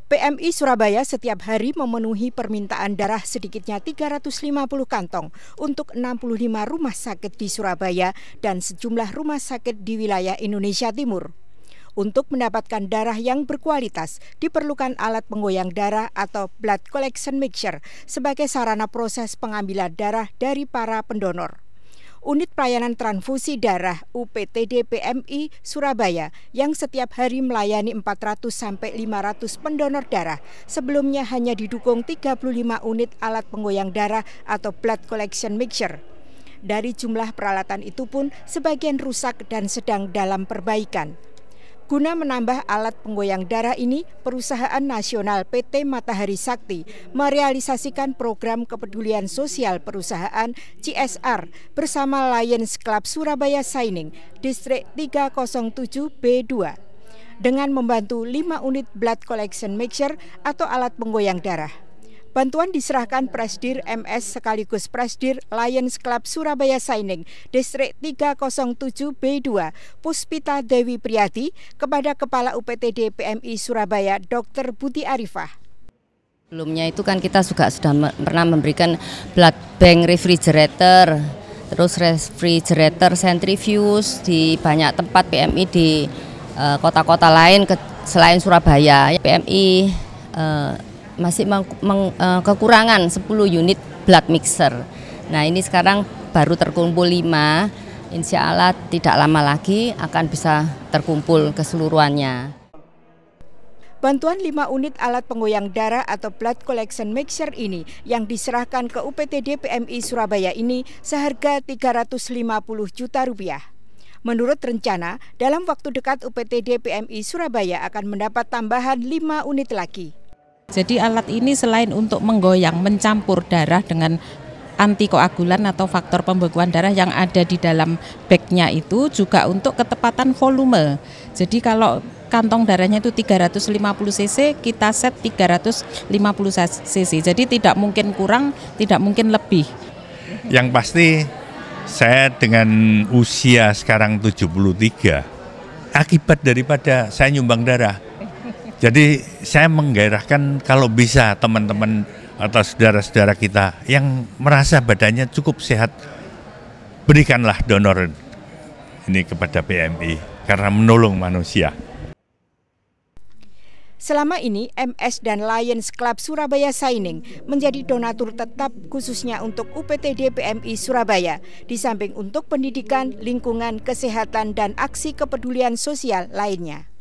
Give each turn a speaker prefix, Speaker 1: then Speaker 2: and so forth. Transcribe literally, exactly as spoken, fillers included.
Speaker 1: P M I Surabaya setiap hari memenuhi permintaan darah sedikitnya tiga ratus lima puluh kantong untuk enam puluh lima rumah sakit di Surabaya dan sejumlah rumah sakit di wilayah Indonesia Timur. Untuk mendapatkan darah yang berkualitas, diperlukan alat penggoyang darah atau blood collection mixture sebagai sarana proses pengambilan darah dari para pendonor. Unit Pelayanan Transfusi Darah U P T D P M I Surabaya yang setiap hari melayani empat ratus sampai lima ratus pendonor darah sebelumnya hanya didukung tiga puluh lima unit alat penggoyang darah atau blood collection mixture. Dari jumlah peralatan itu pun sebagian rusak dan sedang dalam perbaikan. Guna menambah alat penggoyang darah ini, Perusahaan Nasional P T Matahari Sakti merealisasikan program kepedulian sosial perusahaan C S R bersama Lions Club Surabaya Shining Distrik tiga nol tujuh B dua dengan membantu lima unit blood collection mixture atau alat penggoyang darah. Bantuan diserahkan Presdir M S sekaligus Presdir Lions Club Surabaya Shining Distrik tiga nol tujuh B dua Puspita Dewi Priyati kepada Kepala U P T D P M I Surabaya Dokter Buti Arifah.
Speaker 2: Sebelumnya itu kan kita juga sudah pernah memberikan blood bank refrigerator, terus refrigerator centrifuge di banyak tempat P M I di kota-kota uh, lain ke, selain Surabaya. P M I uh, masih meng, meng, uh, kekurangan sepuluh unit blood mixer. Nah ini sekarang baru terkumpul lima, insya Allah tidak lama lagi akan bisa terkumpul keseluruhannya.
Speaker 1: Bantuan lima unit alat penggoyang darah atau blood collection mixture ini yang diserahkan ke U P T D P M I Surabaya ini seharga tiga ratus lima puluh juta rupiah. Menurut rencana, dalam waktu dekat U P T D P M I Surabaya akan mendapat tambahan lima unit lagi.
Speaker 3: Jadi alat ini selain untuk menggoyang, mencampur darah dengan antikoagulan atau faktor pembekuan darah yang ada di dalam bagnya itu juga untuk ketepatan volume. Jadi kalau kantong darahnya itu tiga ratus lima puluh cc, kita set tiga ratus lima puluh cc. Jadi tidak mungkin kurang, tidak mungkin lebih.
Speaker 4: Yang pasti saya dengan usia sekarang tujuh puluh tiga, akibat daripada saya nyumbang darah. Jadi saya menggairahkan kalau bisa teman-teman atau saudara-saudara kita yang merasa badannya cukup sehat, berikanlah donor ini kepada P M I karena menolong manusia.
Speaker 1: Selama ini M S dan Lions Club Surabaya Shining menjadi donatur tetap khususnya untuk U P T D P M I Surabaya, di samping untuk pendidikan, lingkungan, kesehatan, dan aksi kepedulian sosial lainnya.